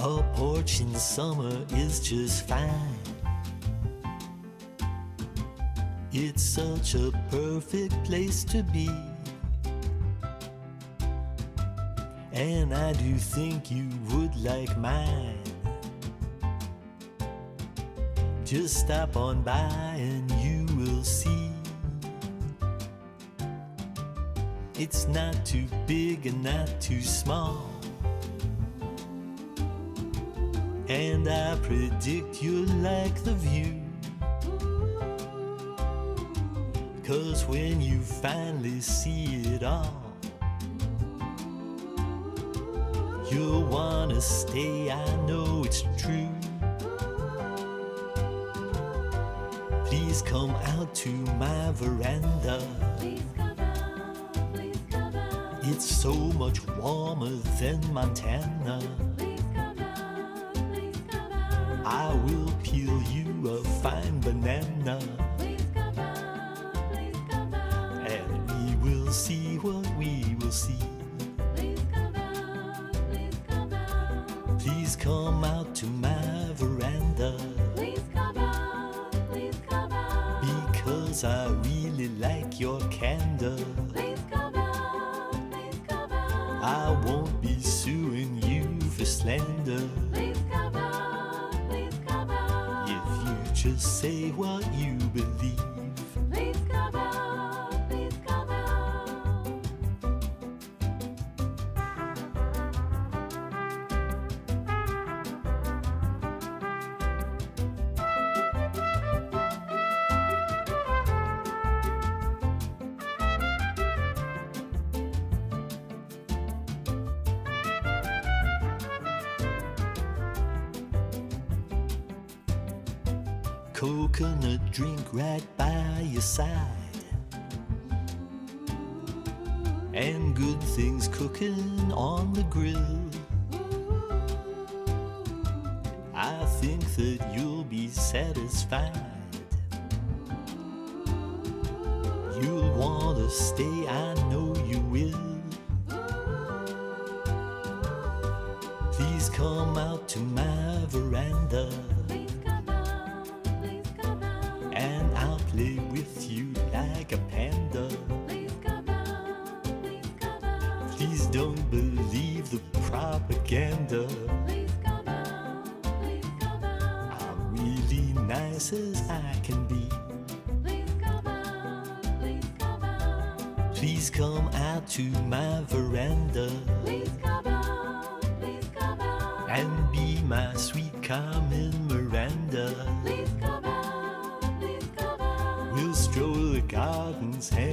A porch in summer is just fine. It's such a perfect place to be. And I do think you would like mine. Just stop on by and you will see. It's not too big and not too small. And I predict you'll like the view. 'Cause when you finally see it all, you'll wanna stay, I know it's true. Please come out to my veranda. Please come out, please come out. It's so much warmer than Montana. Please come out, please come out. I will peel you a fine banana. Please come out, please come out. And we will see what we will see. Please come out, please come out. Please come out to my veranda. Please come out, please come out. Because I really like your candor. Please come out, please come out. I won't be suing you for slander. Please come out, please come out. If you just say what you believe. Please come out, please come out. Coconut drink right by your side, and good things cooking on the grill. I think that you'll be satisfied. You'll want to stay, I know you will. Please come out to my veranda. Please come out, please come out. And I'll play with you like a panda. Please come out, please come out. Please don't believe the propaganda. Please come out, please come out. I'm really nice as I can be. Please come out, please come out. Please come out to my veranda Please come out, please come out. and be my sweet Carmen Miranda. Please come out, please come out. We'll stroll the gardens hand